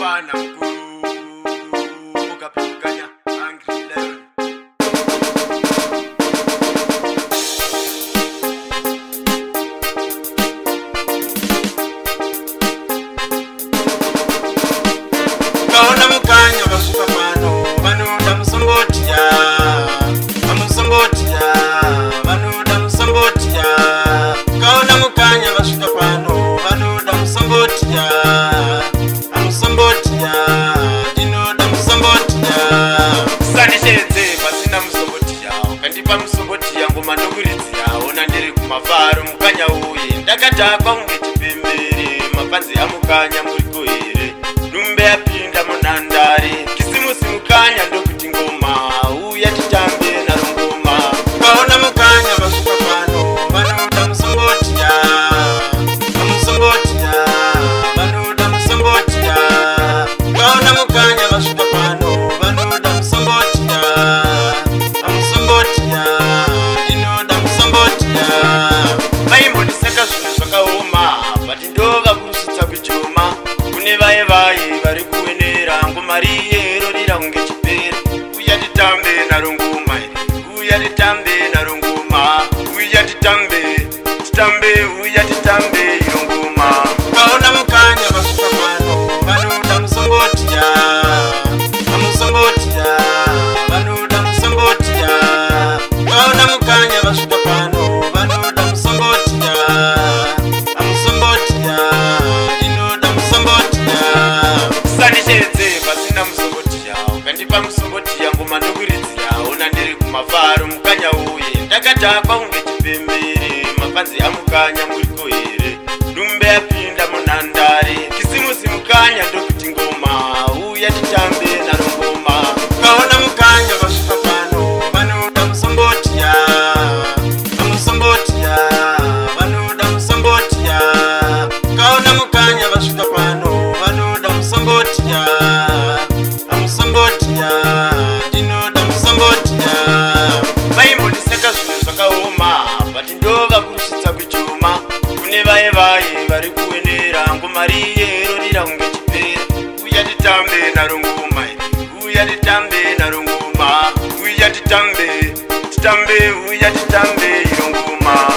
Bwana mkuu ukapiganya Angry Lion. Kaona mukanya basuka pano vanoda musombotiya amusombotiya vanoda musombotiya. Kaona mukanya basuka pano vanoda musombotiya amusombotiya ndinoda musombotiya. Sandishedze pasina musombotiya ukandipa musombotiya ngoma ndokuridzira ona ndiri kumafaro mukanya uye ndakatakwa kunge chipembere mapanzi amukanya muriko here numbe yapinda munhandare kisimusi mukanya ndokuti ngoma uya titambe naro ngoma. Kaona mukanya vasvika pano vanoda musombotiya amusombotiya vanoda musombotiya. Kaona mukanya vasvika pano vanoda musombotiya amusombotiya ndinoda musombotiya. Vaimbondisaka zvinhu zvakaoma bati ndova kurusitsa kuchoma kune vaye vaye vari kuenera ngoma riyero rira kunge chipera. Uya titambe naro ngoma uya titambe naro ngoma uya titambe titambe uya titambe iro ngoma. Kaona mukanya vasvika pano vanoda musombotiya amusombotiya vanoda musombotiya. Kaona mukanya vasvika pano vanoda musombotiya amusombotiya ndinoda musombotiya. Sandishedze pasina musombotiya ukandipa musombotiya ngoma ndokuridzira ona ndiri kumafaro mukanya uye ndakatakwa kunge chipembere mapanzi amukanya muriko here numbe yapinda munhandare kisimusi mukanya ndokuti ngoma uya titambe naro ngoma. Kaona mukanya vasvika pano vanoda musombotiya amusombotiya vanoda musombotiya. Kaona mukanya vasvika pano vanoda musombotiya amusombotiya ndinoda musombotiya. Vaimbondisaka zvinhu zvakaoma bati ndova kurusitsa kuchoma kune vaye vaye vari kuenera ngoma riyero rira kunge chipera. Uya titambe naro ngoma uya titambe naro ngoma uya titambe titambe uya titambe iro ngoma.